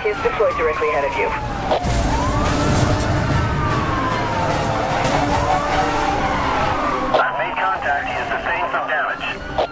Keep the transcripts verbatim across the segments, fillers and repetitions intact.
roadblock is deployed directly ahead of you. I've made contact. He has sustained some damage.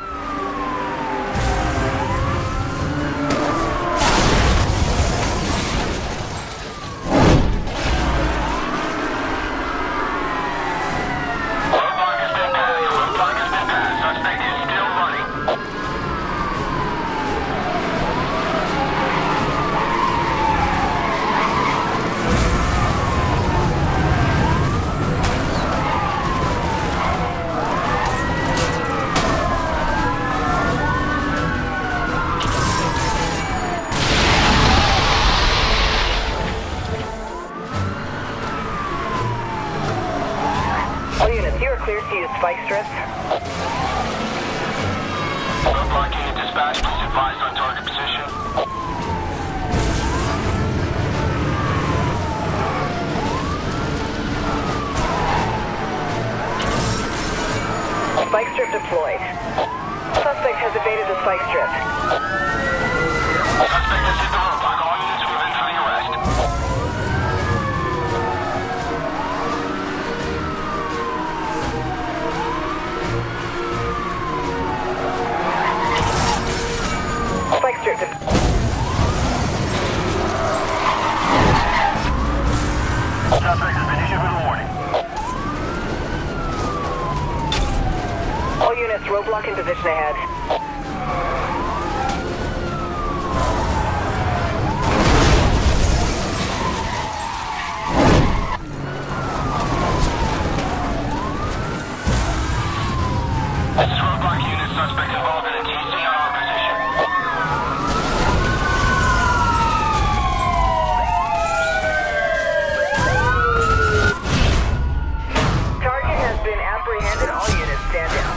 Clear to use spike strips. Roadblock unit dispatch, please advise on target position. Spike strip deployed. Suspect has evaded the spike strip. Suspect has hit the roadblock. All units move in for the arrest. Spike strip deployed. Suspect has been issued with a warning. All units, roadblock in position ahead. This is roadblock unit. Suspect involved in a T C on our position. Target has been apprehended. All units stand down.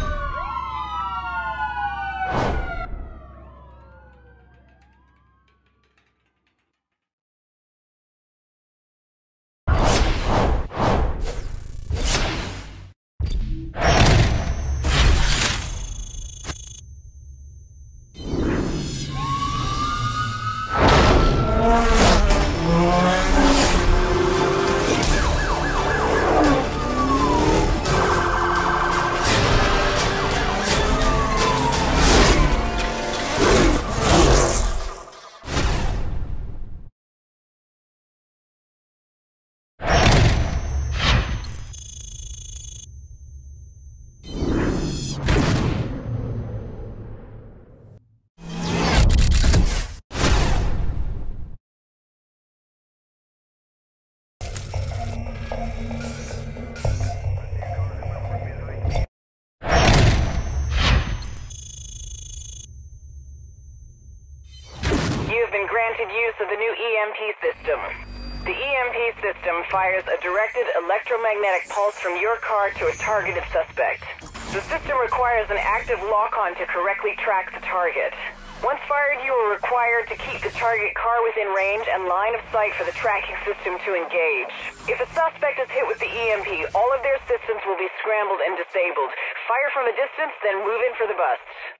Granted use of the new E M P system. The E M P system fires a directed electromagnetic pulse from your car to a targeted suspect. The system requires an active lock-on to correctly track the target. Once fired, you are required to keep the target car within range and line of sight for the tracking system to engage. If a suspect is hit with the E M P, all of their systems will be scrambled and disabled. Fire from a distance, then move in for the bust.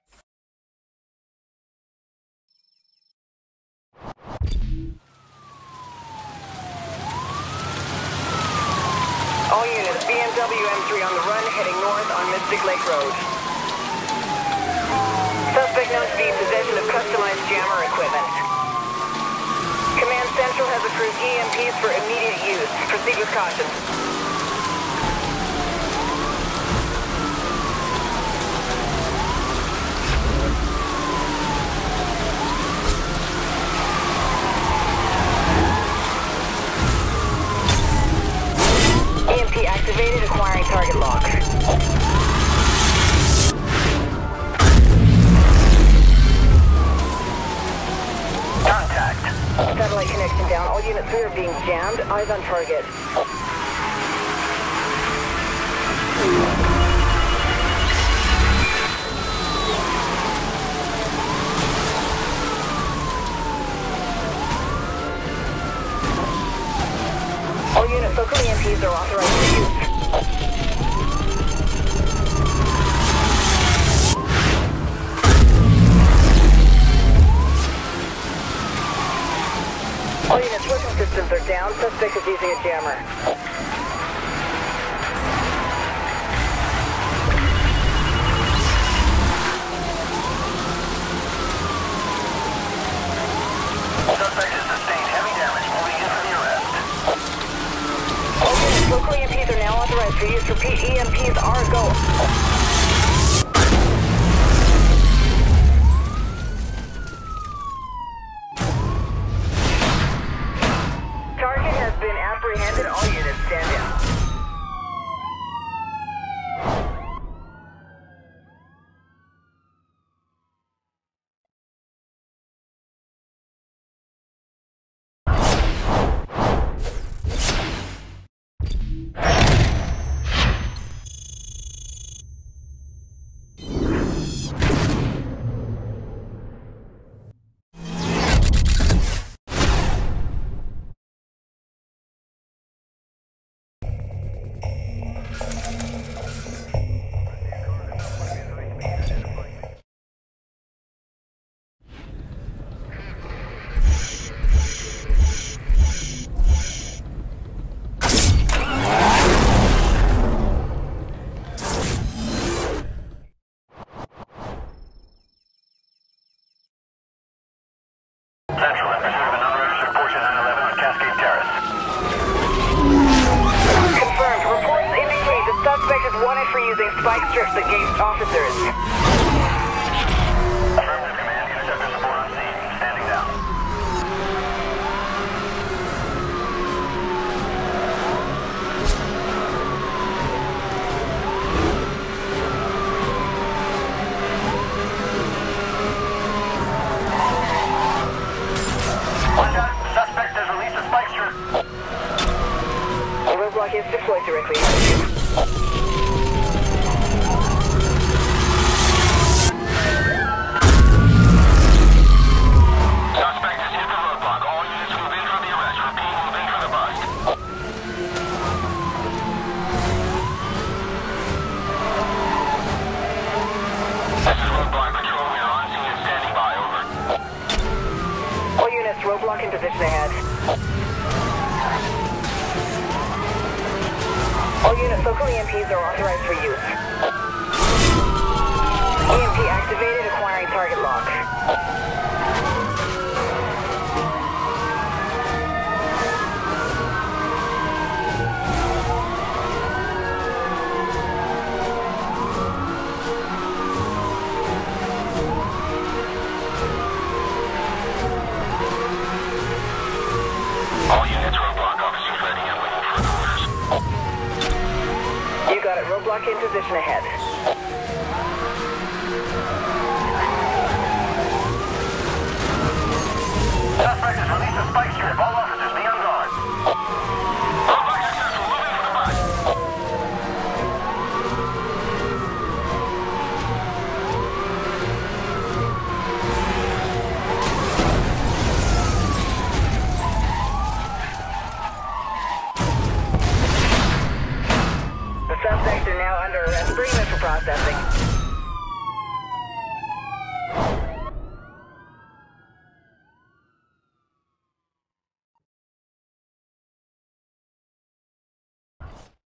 All units, B M W M three on the run, heading north on Mystic Lake Road. Suspect known to be in possession of customized jammer equipment. Command Central has approved E M Ps for immediate use. Proceed with caution. E M P activated, acquiring target lock. Contact. Satellite connection down. All units, we are being jammed. Eyes on target. All units, local E M Ps are authorized for use. suspect is using a jammer. Suspect has sustained heavy damage. Moving in for the arrest. Okay, local E M Ps are now authorized for use. Repeat, E M Ps are a go. Target has been apprehended. All units stand down. Central in pursuit of an unregistered Porsche nine eleven on Cascade Terrace. Confirmed. Reports indicate the suspect is wanted for using spike strips against officers. Affirmative command. Interceptor support on scene. Standing down. Watch out. Suspect has released a spike strip. A roadblock is deployed directly ahead of you. Suspect has hit the roadblock. All units move in for the arrest. Repeat, move in for the bust. This is roadblock patrol. We are on scene and standing by. Over. All units, roadblock in position ahead. All units, local E M Ps are authorized for use. E M P activated, acquiring target lock. All units, roadblock officers ready and waiting for the orders. You got it, roadblock in position ahead. Suspect has released a spike strip. All officers be on guard. Roadblock successful. Move in for the bust. The suspects are now under arrest. Bring them for processing.